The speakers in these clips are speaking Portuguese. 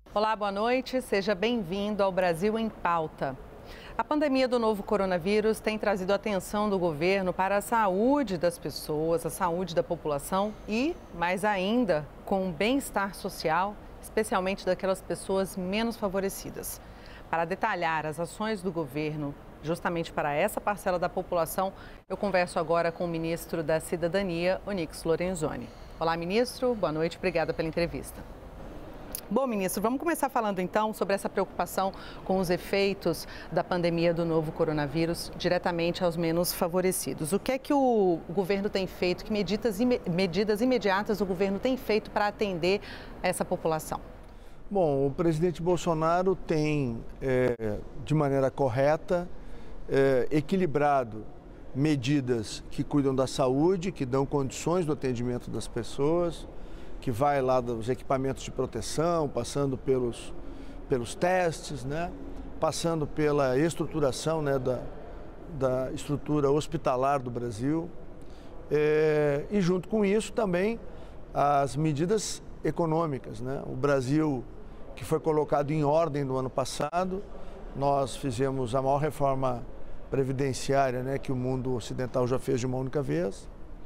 Olá, boa noite. Seja bem-vindo ao Brasil em Pauta. A pandemia do novo coronavírus tem trazido a atenção do governo para a saúde das pessoas, a saúde da população e, mais ainda, com o bem-estar social, especialmente daquelas pessoas menos favorecidas. Para detalhar as ações do governo justamente para essa parcela da população, eu converso agora com o ministro da Cidadania, Onyx Lorenzoni. Olá, ministro. Boa noite. Obrigada pela entrevista. Bom, ministro, vamos começar falando então sobre essa preocupação com os efeitos da pandemia do novo coronavírus diretamente aos menos favorecidos. O que é que o governo tem feito, que medidas imediatas o governo tem feito para atender essa população? Bom, o presidente Bolsonaro tem, de maneira correta, equilibrado medidas que cuidam da saúde, que dão condições do atendimento das pessoas, que vai lá dos equipamentos de proteção, passando pelos testes, né? Passando pela estruturação, né, da estrutura hospitalar do Brasil. E junto com isso também as medidas econômicas, né? O Brasil, que foi colocado em ordem no ano passado, nós fizemos a maior reforma previdenciária, né, que o mundo ocidental já fez de uma única vez.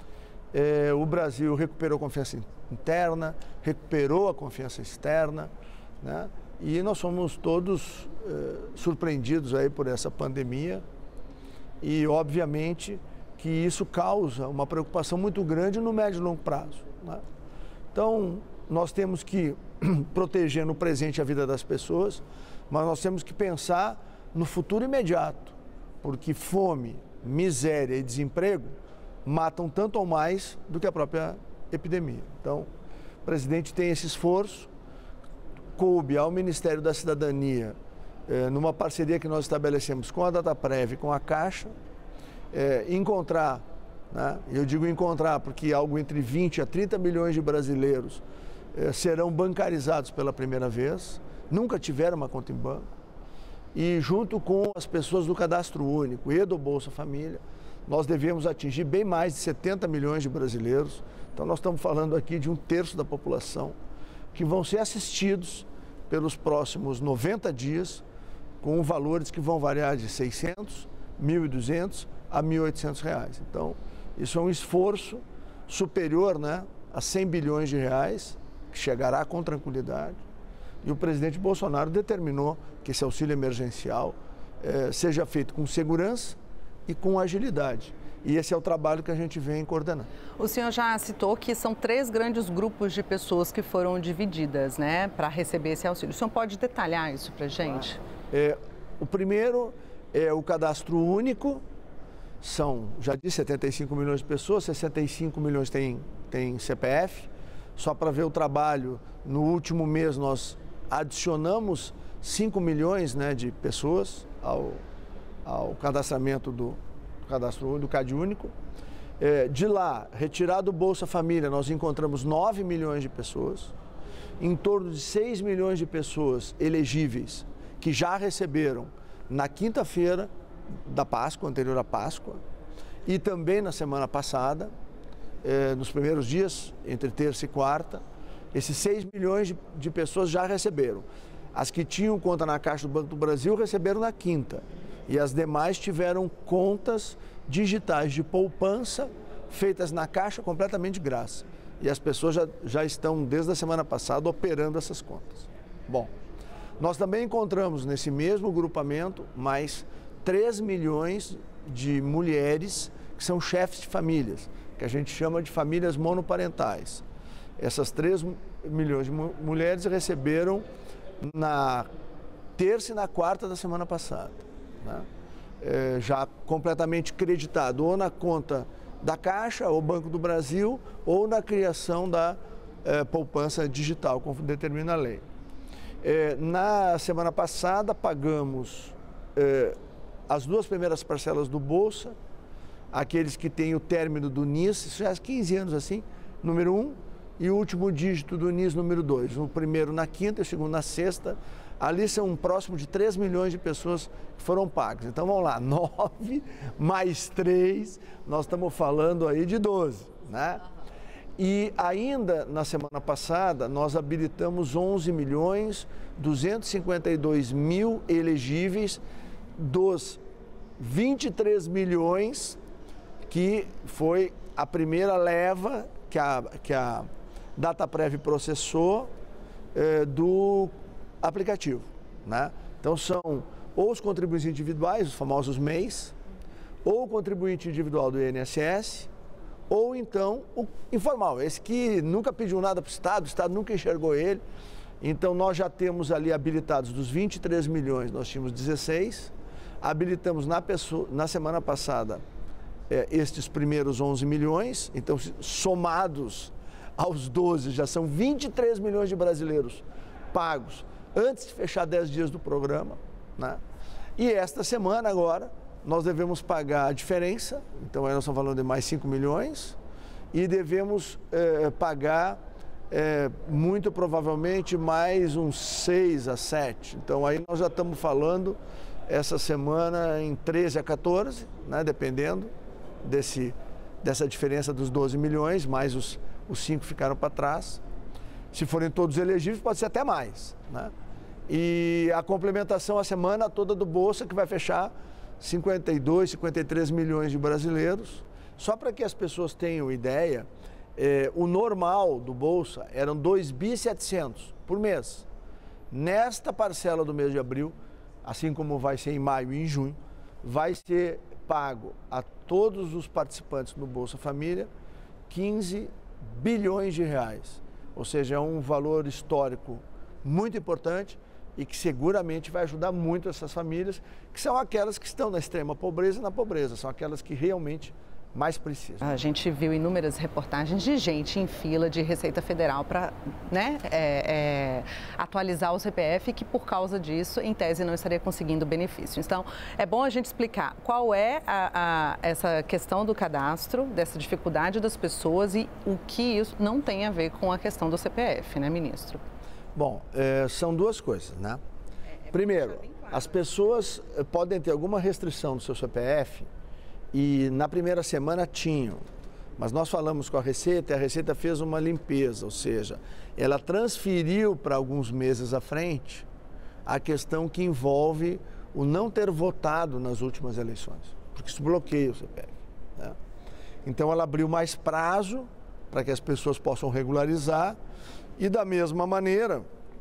O Brasil recuperou a confiança interna, recuperou a confiança externa, né? E nós fomos todos surpreendidos aí por essa pandemia e, obviamente, que isso causa uma preocupação muito grande no médio e longo prazo, né? Então, nós temos que proteger no presente a vida das pessoas, mas nós temos que pensar no futuro imediato, porque fome, miséria e desemprego matam tanto ou mais do que a própria epidemia. Então, o presidente tem esse esforço, coube ao Ministério da Cidadania, numa parceria que nós estabelecemos com a Dataprev e com a Caixa, encontrar, né? Eu digo encontrar porque algo entre 20 a 30 milhões de brasileiros serão bancarizados pela primeira vez, nunca tiveram uma conta em banco, e junto com as pessoas do Cadastro Único e do Bolsa Família, nós devemos atingir bem mais de 70 milhões de brasileiros. Então, nós estamos falando aqui de 1/3 da população que vão ser assistidos pelos próximos 90 dias com valores que vão variar de R$ 600, R$ 1.200 a R$ 1.800. Então, isso é um esforço superior, né, a 100 bilhões de reais, que chegará com tranquilidade. E o presidente Bolsonaro determinou que esse auxílio emergencial seja feito com segurança e com agilidade. E esse é o trabalho que a gente vem coordenando. O senhor já citou que são 3 grandes grupos de pessoas que foram divididas, né, para receber esse auxílio. O senhor pode detalhar isso para a gente? O primeiro é o Cadastro Único, são, já disse, 75 milhões de pessoas, 65 milhões têm CPF. Só para ver o trabalho, no último mês nós adicionamos 5 milhões, né, de pessoas ao cadastramento do Cadastro Único, do CAD Único. De lá, retirado do Bolsa Família, nós encontramos 9 milhões de pessoas, em torno de 6 milhões de pessoas elegíveis que já receberam na quinta-feira da Páscoa, anterior à Páscoa, e também na semana passada, nos primeiros dias, entre terça e quarta, esses 6 milhões de pessoas já receberam. As que tinham conta na Caixa do Banco do Brasil receberam na quinta. E as demais tiveram contas digitais de poupança feitas na Caixa completamente de graça. E as pessoas já estão, desde a semana passada, operando essas contas. Bom, nós também encontramos nesse mesmo grupamento mais 3 milhões de mulheres que são chefes de famílias, que a gente chama de famílias monoparentais. Essas 3 milhões de mulheres receberam na terça e na quarta da semana passada, né? Já completamente creditado ou na conta da Caixa, ou Banco do Brasil, ou na criação da poupança digital, como determina a lei. Na semana passada, pagamos as 2 primeiras parcelas do Bolsa, aqueles que têm o término do NIS, isso já há 15 anos assim, número 1, e o último dígito do NIS, número 2. O primeiro na quinta, o segundo na sexta. Ali são próximo de 3 milhões de pessoas que foram pagas. Então, vamos lá, 9 mais 3, nós estamos falando aí de 12, né? E ainda na semana passada, nós habilitamos 11.252.000 elegíveis dos 23 milhões que foi a primeira leva que a Dataprev processou do aplicativo, né? Então são ou os contribuintes individuais, os famosos MEIs, ou o contribuinte individual do INSS, ou então o informal, esse que nunca pediu nada para o Estado nunca enxergou ele. Então nós já temos ali habilitados dos 23 milhões, nós tínhamos 16, habilitamos na semana passada estes primeiros 11 milhões, então somados aos 12 já são 23 milhões de brasileiros pagos antes de fechar 10 dias do programa, né? E esta semana agora nós devemos pagar a diferença, então aí nós estamos falando de mais 5 milhões e devemos pagar muito provavelmente mais uns 6 a 7. Então aí nós já estamos falando essa semana em 13 a 14, né, dependendo dessa diferença dos 12 milhões, mais os 5 ficaram para trás. Se forem todos elegíveis, pode ser até mais, né? E a complementação a semana toda do Bolsa, que vai fechar 52, 53 milhões de brasileiros. Só para que as pessoas tenham ideia, o normal do Bolsa eram 2.700 por mês. Nesta parcela do mês de abril, assim como vai ser em maio e em junho, vai ser pago a todos os participantes do Bolsa Família 15 bilhões de reais. Ou seja, é um valor histórico muito importante e que seguramente vai ajudar muito essas famílias, que são aquelas que estão na extrema pobreza e na pobreza, são aquelas que realmente mais precisam. A gente viu inúmeras reportagens de gente em fila de Receita Federal para, né, atualizar o CPF, que por causa disso, em tese, não estaria conseguindo benefício. Então, é bom a gente explicar qual é essa questão do cadastro, dessa dificuldade das pessoas e o que isso não tem a ver com a questão do CPF, né, ministro? Bom, são duas coisas, né? Primeiro, as pessoas podem ter alguma restrição no seu CPF e na primeira semana tinham, mas nós falamos com a Receita e a Receita fez uma limpeza, ou seja, ela transferiu para alguns meses à frente a questão que envolve o não ter votado nas últimas eleições, porque isso bloqueia o CPF, né? Então ela abriu mais prazo para que as pessoas possam regularizar e da mesma maneira,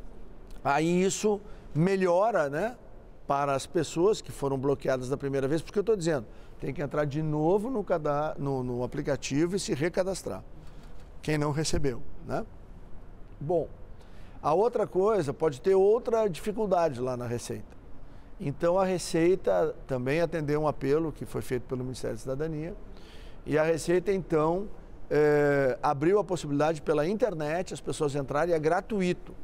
aí isso melhora, né, para as pessoas que foram bloqueadas da primeira vez, porque eu estou dizendo, tem que entrar de novo no aplicativo e se recadastrar, quem não recebeu, né? Bom, a outra coisa, pode ter outra dificuldade lá na Receita. Então a Receita também atendeu um apelo que foi feito pelo Ministério da Cidadania e a Receita então abriu a possibilidade pela internet as pessoas entrarem, é gratuito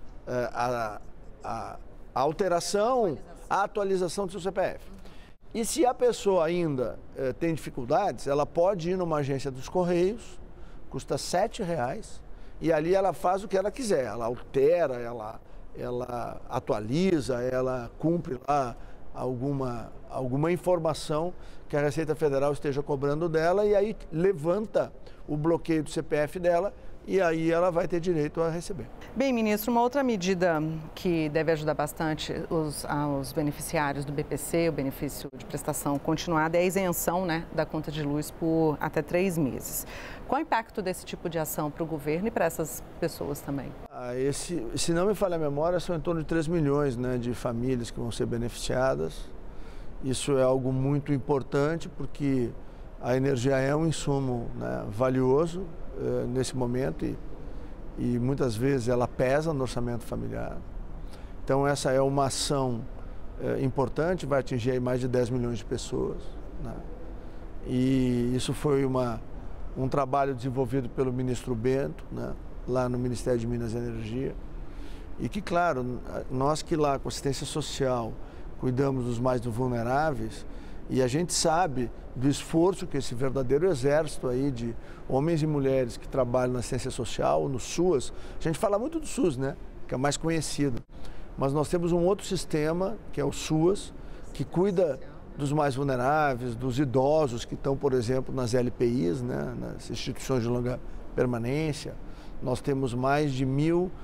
a alteração, a atualização do seu CPF. E se a pessoa ainda tem dificuldades, ela pode ir numa agência dos Correios, custa R$ 7,00, e ali ela faz o que ela quiser, ela altera, ela atualiza, ela cumpre lá alguma informação que a Receita Federal esteja cobrando dela e aí levanta o bloqueio do CPF dela e aí ela vai ter direito a receber. Bem, ministro, uma outra medida que deve ajudar bastante os beneficiários do BPC, o benefício de prestação continuada, é a isenção, né, da conta de luz por até 3 meses. Qual o impacto desse tipo de ação para o governo e para essas pessoas também? Se não me falha a memória, são em torno de 3 milhões, né, de famílias que vão ser beneficiadas. Isso é algo muito importante porque a energia é um insumo, né, valioso nesse momento e muitas vezes ela pesa no orçamento familiar. Então essa é uma ação importante, vai atingir aí mais de 10 milhões de pessoas, né? E isso foi um trabalho desenvolvido pelo ministro Bento, né, lá no Ministério de Minas e Energia. E que, claro, nós que lá com assistência social cuidamos dos mais vulneráveis, e a gente sabe do esforço que esse verdadeiro exército aí de homens e mulheres que trabalham na assistência social, no SUAS, a gente fala muito do SUS, né, que é o mais conhecido, mas nós temos um outro sistema, que é o SUAS, que cuida dos mais vulneráveis, dos idosos que estão, por exemplo, nas LPIs, né, nas instituições de longa permanência. Nós temos mais de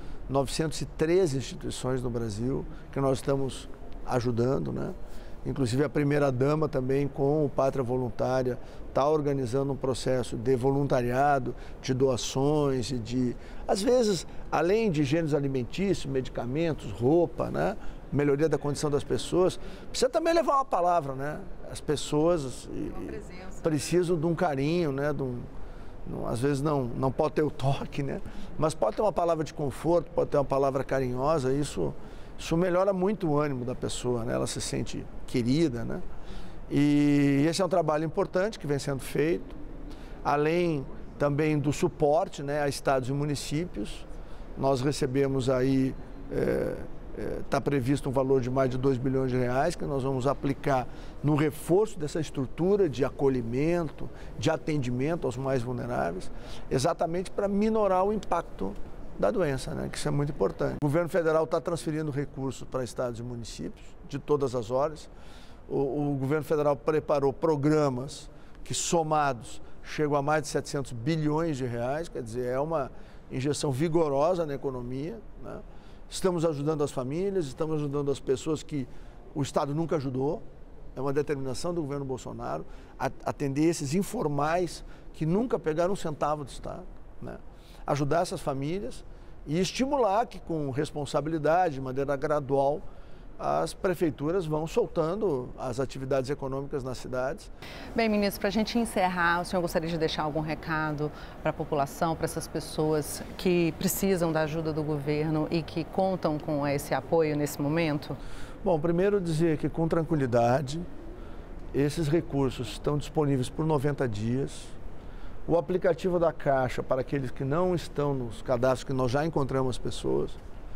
1.913 instituições no Brasil que nós estamos ajudando, né? Inclusive a primeira-dama também, com o Pátria Voluntária, está organizando um processo de voluntariado, de doações e de, às vezes, além de gêneros alimentícios, medicamentos, roupa, né? Melhoria da condição das pessoas, precisa também levar uma palavra, né? As pessoas precisam de um carinho, né? Às vezes não pode ter o toque, né? Mas pode ter uma palavra de conforto, pode ter uma palavra carinhosa, isso melhora muito o ânimo da pessoa, né? Ela se sente querida, né? E esse é um trabalho importante que vem sendo feito, além também do suporte, né, a estados e municípios. Nós recebemos aí, está previsto um valor de mais de 2 bilhões de reais que nós vamos aplicar no reforço dessa estrutura de acolhimento, de atendimento aos mais vulneráveis, exatamente para minorar o impacto da doença, né? Que isso é muito importante. O governo federal está transferindo recursos para estados e municípios de todas as horas. O governo federal preparou programas que, somados, chegam a mais de 700 bilhões de reais, quer dizer, é uma injeção vigorosa na economia, né? Estamos ajudando as famílias, estamos ajudando as pessoas que o Estado nunca ajudou. É uma determinação do governo Bolsonaro atender esses informais que nunca pegaram um centavo do Estado, né? Ajudar essas famílias e estimular que, com responsabilidade, de maneira gradual, as prefeituras vão soltando as atividades econômicas nas cidades. Bem, ministro, para a gente encerrar, o senhor gostaria de deixar algum recado para a população, para essas pessoas que precisam da ajuda do governo e que contam com esse apoio nesse momento? Bom, primeiro dizer que, com tranquilidade, esses recursos estão disponíveis por 90 dias. O aplicativo da Caixa, para aqueles que não estão nos cadastros, que nós já encontramos as pessoas,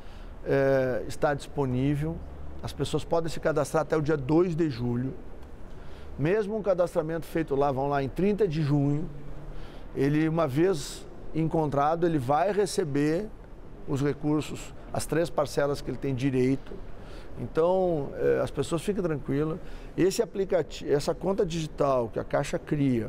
está disponível. As pessoas podem se cadastrar até o dia 2 de julho. Mesmo um cadastramento feito lá, vão lá em 30 de junho, ele, uma vez encontrado, ele vai receber os recursos, as 3 parcelas que ele tem direito. Então, as pessoas fiquem tranquilas. Esse aplicativo, essa conta digital que a Caixa cria,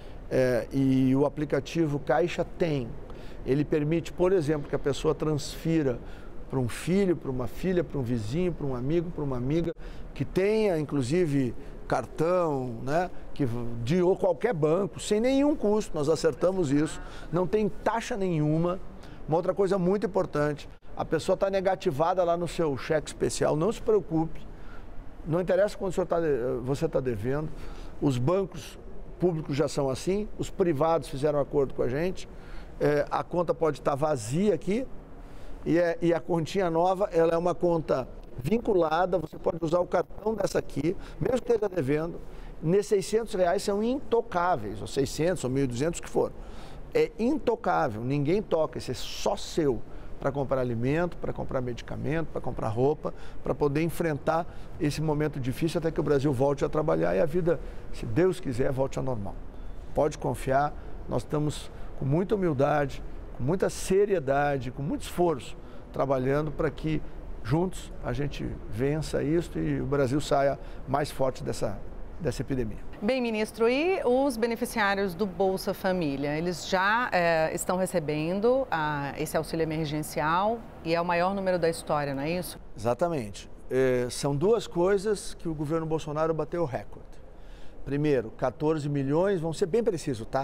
e o aplicativo Caixa Tem, ele permite, por exemplo, que a pessoa transfira para um filho, para uma filha, para um vizinho, para um amigo, para uma amiga, que tenha, inclusive, cartão, né, de ou qualquer banco, sem nenhum custo, nós acertamos isso, não tem taxa nenhuma. Uma outra coisa muito importante, a pessoa está negativada lá no seu cheque especial, não se preocupe, não interessa quando você está devendo, os bancos públicos já são assim, os privados fizeram acordo com a gente, a conta pode estar vazia aqui, e a continha nova, ela é uma conta vinculada, você pode usar o cartão dessa aqui, mesmo que esteja devendo, nesses R$600 são intocáveis, ou 600 ou 1.200, o que for. É intocável, ninguém toca, isso é só seu, para comprar alimento, para comprar medicamento, para comprar roupa, para poder enfrentar esse momento difícil até que o Brasil volte a trabalhar e a vida, se Deus quiser, volte ao normal. Pode confiar, nós estamos com muita humildade, com muita seriedade, com muito esforço, trabalhando para que juntos a gente vença isso e o Brasil saia mais forte dessa epidemia. Bem, ministro, e os beneficiários do Bolsa Família? Eles já estão recebendo esse auxílio emergencial e é o maior número da história, não é isso? Exatamente. São duas coisas que o governo Bolsonaro bateu o recorde. Primeiro, 14 milhões, vamos ser bem precisos, tá?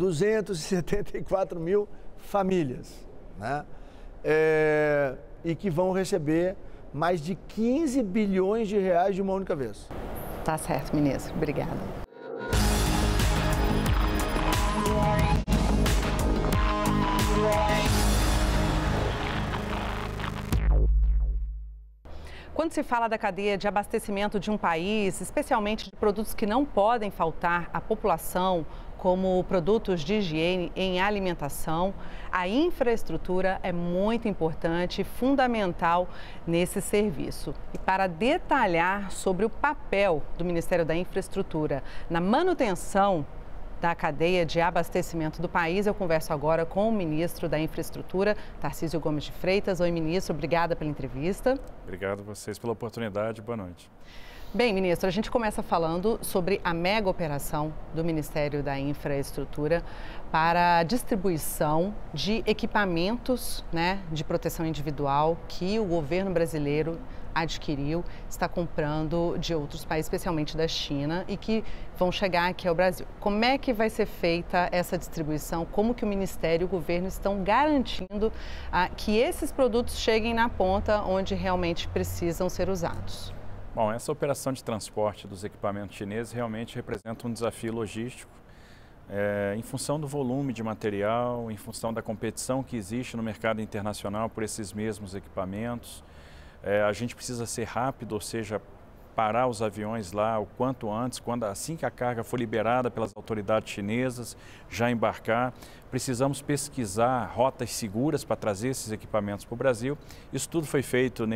274 mil famílias, né? E que vão receber mais de 15 bilhões de reais de uma única vez. Tá certo, ministro. Obrigada. Quando se fala da cadeia de abastecimento de um país, especialmente de produtos que não podem faltar à população, como produtos de higiene em alimentação, a infraestrutura é muito importante e fundamental nesse serviço. E para detalhar sobre o papel do Ministério da Infraestrutura na manutenção da cadeia de abastecimento do país, eu converso agora com o ministro da Infraestrutura, Tarcísio Gomes de Freitas. Oi, ministro, obrigada pela entrevista. Obrigado a vocês pela oportunidade, boa noite. Bem, ministro, a gente começa falando sobre a mega operação do Ministério da Infraestrutura para a distribuição de equipamentos, né, de proteção individual que o governo brasileiro adquiriu, está comprando de outros países, especialmente da China, e que vão chegar aqui ao Brasil. Como é que vai ser feita essa distribuição? Como que o Ministério e o governo estão garantindo que esses produtos cheguem na ponta onde realmente precisam ser usados? Bom, essa operação de transporte dos equipamentos chineses realmente representa um desafio logístico, em função do volume de material, em função da competição que existe no mercado internacional por esses mesmos equipamentos. A gente precisa ser rápido, ou seja, parar os aviões lá o quanto antes, assim que a carga for liberada pelas autoridades chinesas, já embarcar. Precisamos pesquisar rotas seguras para trazer esses equipamentos para o Brasil. Isso tudo foi feito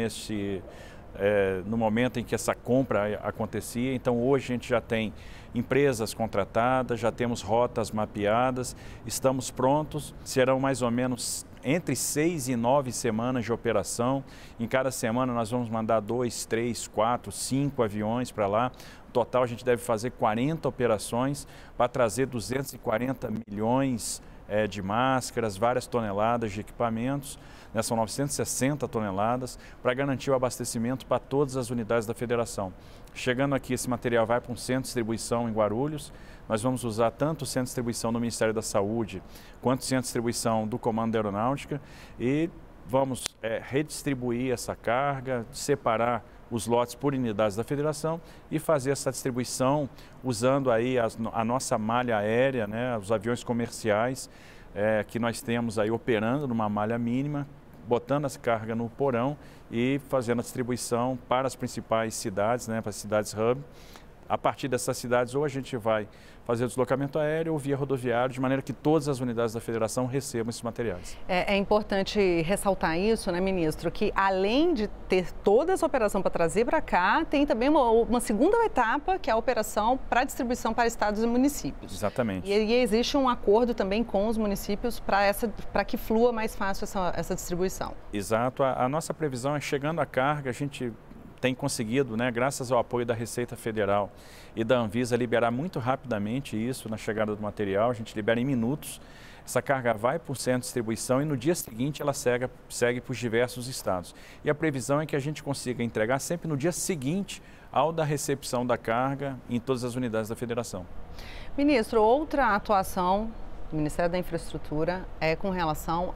no momento em que essa compra acontecia. Então hoje a gente já tem empresas contratadas, já temos rotas mapeadas, estamos prontos, serão mais ou menos entre 6 e 9 semanas de operação. Em cada semana nós vamos mandar 2, 3, 4, 5 aviões para lá. No total a gente deve fazer 40 operações para trazer 240 milhões de máscaras, várias toneladas de equipamentos, né, são 960 toneladas, para garantir o abastecimento para todas as unidades da federação. Chegando aqui, esse material vai para um centro de distribuição em Guarulhos. Nós vamos usar tanto o centro de distribuição do Ministério da Saúde, quanto o centro de distribuição do Comando da Aeronáutica, e vamos redistribuir essa carga, separar os lotes por unidades da federação e fazer essa distribuição usando aí a nossa malha aérea, né, os aviões comerciais que nós temos aí operando numa malha mínima, botando essa carga no porão e fazendo a distribuição para as principais cidades, né, para as cidades hub. A partir dessas cidades, ou a gente vai fazer o deslocamento aéreo ou via rodoviário, de maneira que todas as unidades da federação recebam esses materiais. É importante ressaltar isso, né, ministro, que além de ter toda essa operação para trazer para cá, tem também uma segunda etapa, que é a operação para distribuição para estados e municípios. Exatamente. E existe um acordo também com os municípios para que flua mais fácil essa distribuição. Exato. A nossa previsão é, chegando a carga, a gente tem conseguido, né, graças ao apoio da Receita Federal e da Anvisa, liberar muito rapidamente isso na chegada do material. A gente libera em minutos. Essa carga vai para o centro de distribuição e no dia seguinte ela segue para os diversos estados. E a previsão é que a gente consiga entregar sempre no dia seguinte ao da recepção da carga em todas as unidades da federação. Ministro, outra atuação do Ministério da Infraestrutura é com relação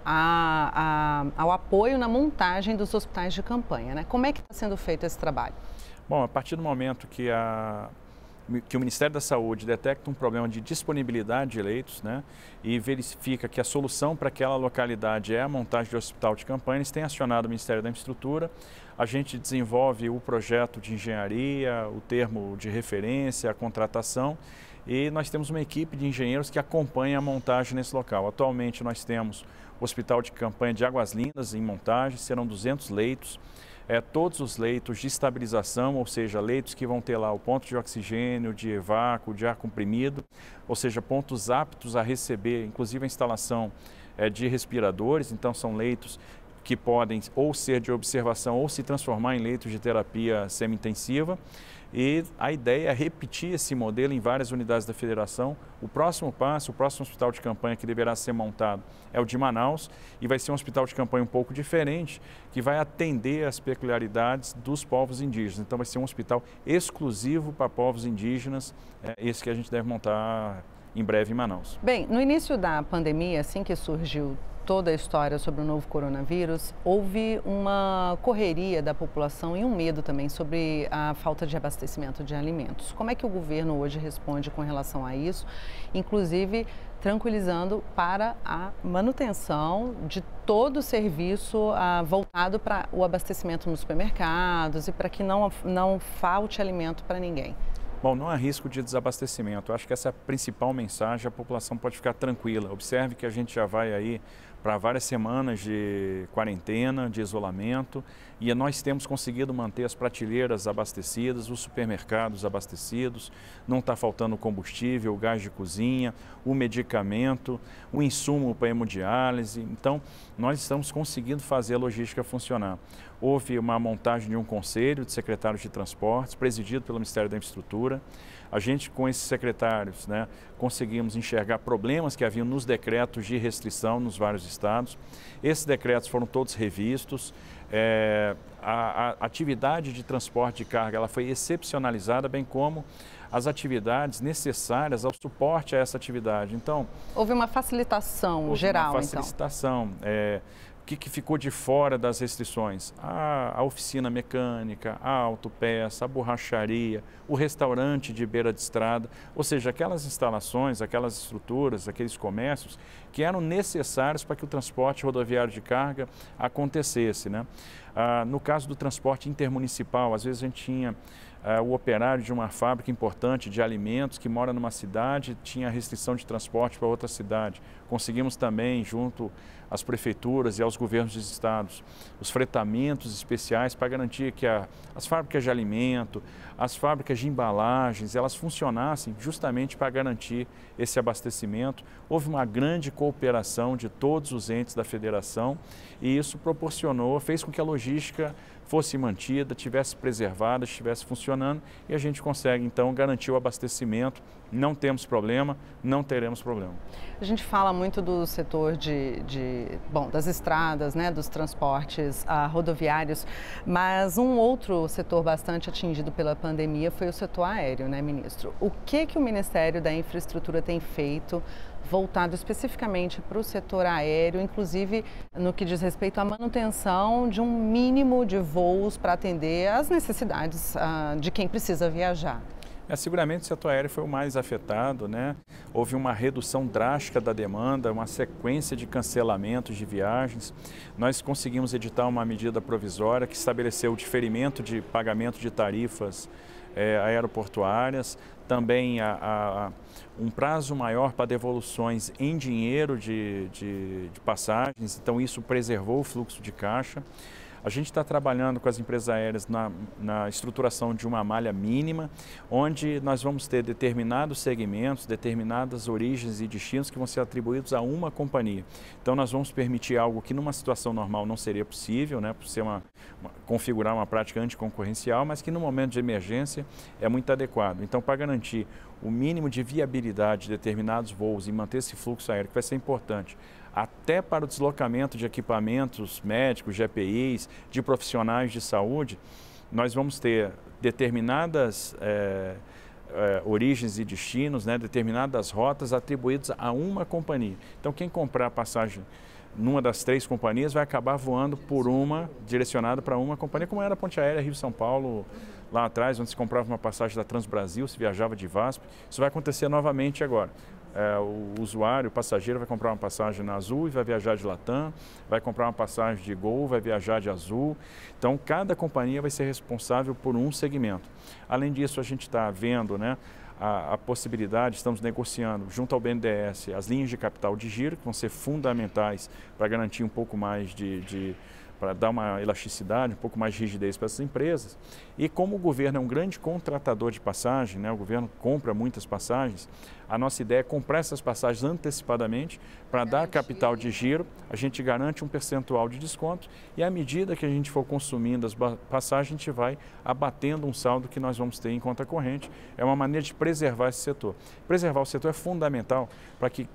ao apoio na montagem dos hospitais de campanha, né? Como é que está sendo feito esse trabalho? Bom, a partir do momento que o Ministério da Saúde detecta um problema de disponibilidade de leitos, né, e verifica que a solução para aquela localidade é a montagem de hospital de campanha, eles têm acionado o Ministério da Infraestrutura. A gente desenvolve o projeto de engenharia, o termo de referência, a contratação, e nós temos uma equipe de engenheiros que acompanha a montagem nesse local. Atualmente nós temos o Hospital de Campanha de Águas Lindas em montagem, serão 200 leitos. Todos os leitos de estabilização, ou seja, leitos que vão ter lá o ponto de oxigênio, de evácuo, de ar comprimido, ou seja, pontos aptos a receber, inclusive a instalação de respiradores. Então são leitos que podem ou ser de observação ou se transformar em leitos de terapia semi-intensiva. E a ideia é repetir esse modelo em várias unidades da federação. O próximo passo, o próximo hospital de campanha que deverá ser montado é o de Manaus, e vai ser um hospital de campanha um pouco diferente, que vai atender às peculiaridades dos povos indígenas. Então vai ser um hospital exclusivo para povos indígenas, esse que a gente deve montar em breve em Manaus. Bem, no início da pandemia, assim que surgiu toda a história sobre o novo coronavírus, houve uma correria da população e um medo também sobre a falta de abastecimento de alimentos. Como é que o governo hoje responde com relação a isso, inclusive tranquilizando para a manutenção de todo o serviço voltado para o abastecimento nos supermercados e para que não falte alimento para ninguém? Bom, não há risco de desabastecimento. Eu acho que essa é a principal mensagem, a população pode ficar tranquila. Observe que a gente já vai aí para várias semanas de quarentena, de isolamento, e nós temos conseguido manter as prateleiras abastecidas, os supermercados abastecidos, não está faltando combustível, o gás de cozinha, o medicamento, o insumo para hemodiálise. Então, nós estamos conseguindo fazer a logística funcionar. Houve uma montagem de um conselho de secretários de transportes, presidido pelo Ministério da Infraestrutura. A gente, com esses secretários, conseguimos enxergar problemas que haviam nos decretos de restrição nos vários estados. Esses decretos foram todos revistos. A atividade de transporte de carga ela foi excepcionalizada, bem como as atividades necessárias ao suporte a essa atividade. Então, houve uma facilitação geral, uma facilitação. O que ficou de fora das restrições? A oficina mecânica, a autopeça, a borracharia, o restaurante de beira de estrada, ou seja, aquelas instalações, aquelas estruturas, aqueles comércios que eram necessários para que o transporte rodoviário de carga acontecesse, no caso do transporte intermunicipal, às vezes a gente tinha o operário de uma fábrica importante de alimentos que mora numa cidade, tinha restrição de transporte para outra cidade. Conseguimos também, junto às prefeituras e aos governos dos estados, os fretamentos especiais para garantir que as fábricas de alimento, as fábricas de embalagens, elas funcionassem justamente para garantir esse abastecimento. Houve uma grande cooperação de todos os entes da federação e isso proporcionou, fez com que a logística fosse mantida, estivesse preservada, estivesse funcionando e a gente consegue então garantir o abastecimento. Não temos problema, não teremos problema. A gente fala muito do setor das estradas, dos transportes rodoviários, mas um outro setor bastante atingido pela pandemia foi o setor aéreo, ministro? O que o Ministério da Infraestrutura tem feito voltado especificamente para o setor aéreo, inclusive no que diz respeito à manutenção de um mínimo de voos para atender às necessidades de quem precisa viajar? Seguramente o setor aéreo foi o mais afetado, Houve uma redução drástica da demanda, uma sequência de cancelamentos de viagens. Nós conseguimos editar uma medida provisória que estabeleceu o diferimento de pagamento de tarifas aeroportuárias, também um prazo maior para devoluções em dinheiro de passagens, então isso preservou o fluxo de caixa. A gente está trabalhando com as empresas aéreas na estruturação de uma malha mínima, onde nós vamos ter determinados segmentos, determinadas origens e destinos que vão ser atribuídos a uma companhia. Então nós vamos permitir algo que numa situação normal não seria possível, por ser configurar uma prática anticoncorrencial, mas que no momento de emergência é muito adequado. Então, para garantir o mínimo de viabilidade de determinados voos e manter esse fluxo aéreo, que vai ser importante, até para o deslocamento de equipamentos médicos, de EPIs, de profissionais de saúde, nós vamos ter determinadas origens e destinos, determinadas rotas atribuídas a uma companhia. Então, quem comprar passagem numa das 3 companhias vai acabar voando por direcionada para uma companhia, como era a Ponte Aérea Rio-São Paulo, lá atrás, onde se comprava uma passagem da Transbrasil, se viajava de VASP. Isso vai acontecer novamente agora. O usuário, o passageiro vai comprar uma passagem na Azul e vai viajar de Latam, vai comprar uma passagem de Gol, vai viajar de Azul. Então, cada companhia vai ser responsável por um segmento. Além disso, a gente está vendo, a possibilidade, estamos negociando junto ao BNDES as linhas de capital de giro, que vão ser fundamentais para garantir um pouco mais para dar uma elasticidade, um pouco mais de rigidez para essas empresas. E como o governo é um grande contratador de passagem, o governo compra muitas passagens, a nossa ideia é comprar essas passagens antecipadamente para dar capital de giro, a gente garante um percentual de desconto e à medida que a gente for consumindo as passagens, a gente vai abatendo um saldo que nós vamos ter em conta corrente. É uma maneira de preservar esse setor. Preservar o setor é fundamental para que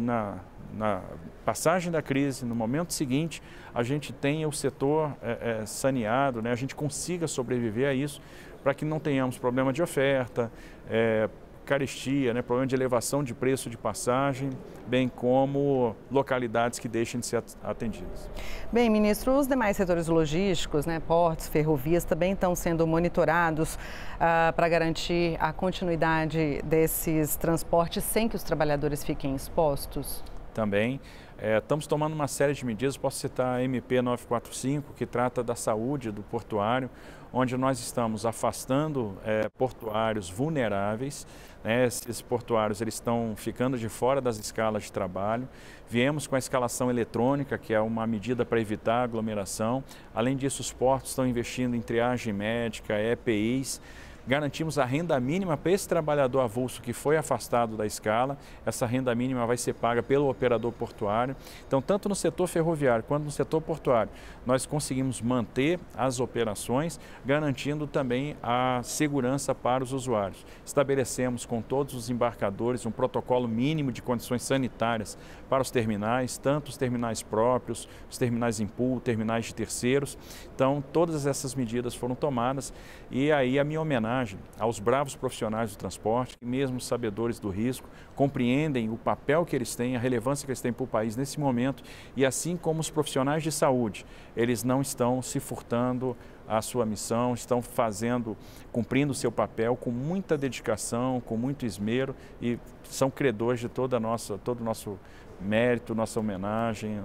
na passagem da crise, no momento seguinte, a gente tenha o setor saneado, a gente consiga sobreviver a isso, para que não tenhamos problema de oferta, carestia, problema de elevação de preço de passagem, bem como localidades que deixem de ser atendidas. Bem, ministro, os demais setores logísticos, portos, ferrovias, também estão sendo monitorados para garantir a continuidade desses transportes sem que os trabalhadores fiquem expostos? também. Estamos tomando uma série de medidas, posso citar a MP 945, que trata da saúde do portuário, onde nós estamos afastando portuários vulneráveis. Esses portuários eles estão ficando de fora das escalas de trabalho. Viemos com a escalação eletrônica, que é uma medida para evitar aglomeração. Além disso, os portos estão investindo em triagem médica, EPIs. Garantimos a renda mínima para esse trabalhador avulso que foi afastado da escala. Essa renda mínima vai ser paga pelo operador portuário. Então, tanto no setor ferroviário quanto no setor portuário, nós conseguimos manter as operações, garantindo também a segurança para os usuários. Estabelecemos com todos os embarcadores um protocolo mínimo de condições sanitárias para os terminais, tanto os terminais próprios, os terminais em pool, terminais de terceiros. Então, todas essas medidas foram tomadas e aí a minha homenagem aos bravos profissionais do transporte, que mesmo sabedores do risco, compreendem o papel que eles têm, a relevância que eles têm para o país nesse momento, e assim como os profissionais de saúde, eles não estão se furtando à sua missão, estão cumprindo o seu papel com muita dedicação, com muito esmero, e são credores de todo o nosso mérito, nossa homenagem,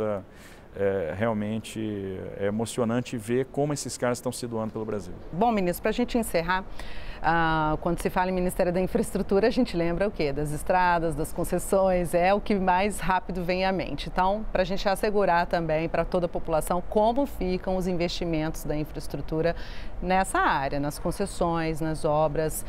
realmente é emocionante ver como esses caras estão se doando pelo Brasil. Bom, ministro, para a gente encerrar, quando se fala em Ministério da Infraestrutura, a gente lembra o quê? Das estradas, das concessões, é o que mais rápido vem à mente. Então, para a gente assegurar também para toda a população como ficam os investimentos da infraestrutura nessa área, nas concessões, nas obras.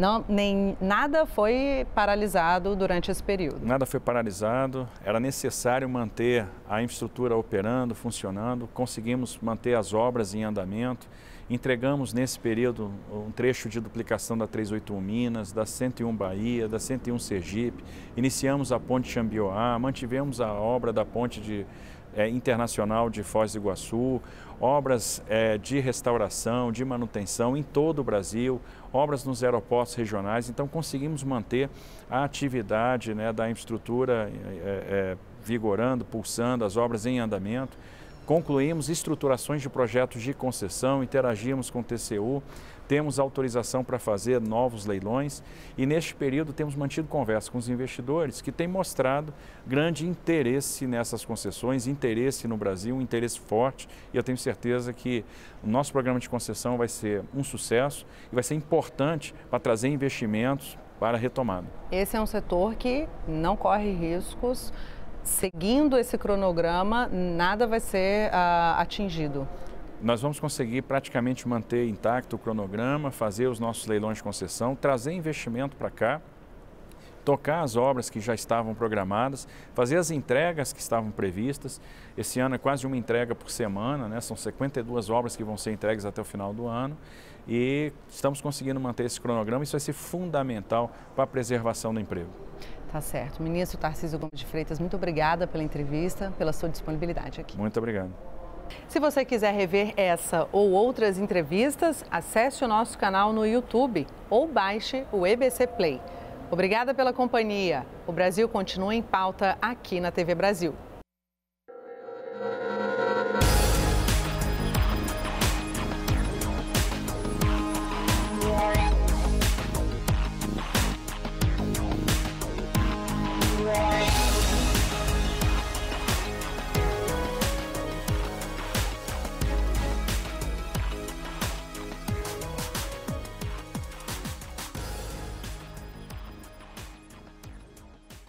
Nada foi paralisado durante esse período. Nada foi paralisado, era necessário manter a infraestrutura operando, funcionando, conseguimos manter as obras em andamento, entregamos nesse período um trecho de duplicação da 381 Minas, da 101 Bahia, da 101 Sergipe, iniciamos a ponte Xambioá, mantivemos a obra da ponte internacional de Foz do Iguaçu, obras de restauração, de manutenção em todo o Brasil, obras nos aeroportos regionais. Então conseguimos manter a atividade da infraestrutura vigorando, pulsando, as obras em andamento. Concluímos estruturações de projetos de concessão, interagimos com o TCU, temos autorização para fazer novos leilões e neste período temos mantido conversa com os investidores que têm mostrado grande interesse nessas concessões, interesse no Brasil, um interesse forte, e eu tenho certeza que o nosso programa de concessão vai ser um sucesso e vai ser importante para trazer investimentos para a retomada. Esse é um setor que não corre riscos. Seguindo esse cronograma, nada vai ser atingido. Nós vamos conseguir praticamente manter intacto o cronograma, fazer os nossos leilões de concessão, trazer investimento para cá, tocar as obras que já estavam programadas, fazer as entregas que estavam previstas. Esse ano é quase uma entrega por semana, são 52 obras que vão ser entregues até o final do ano e estamos conseguindo manter esse cronograma. Isso vai ser fundamental para a preservação do emprego. Tá certo. Ministro Tarcísio Gomes de Freitas, muito obrigada pela entrevista, pela sua disponibilidade aqui. Muito obrigado. Se você quiser rever essa ou outras entrevistas, acesse o nosso canal no YouTube ou baixe o EBC Play. Obrigada pela companhia. O Brasil continua em pauta aqui na TV Brasil.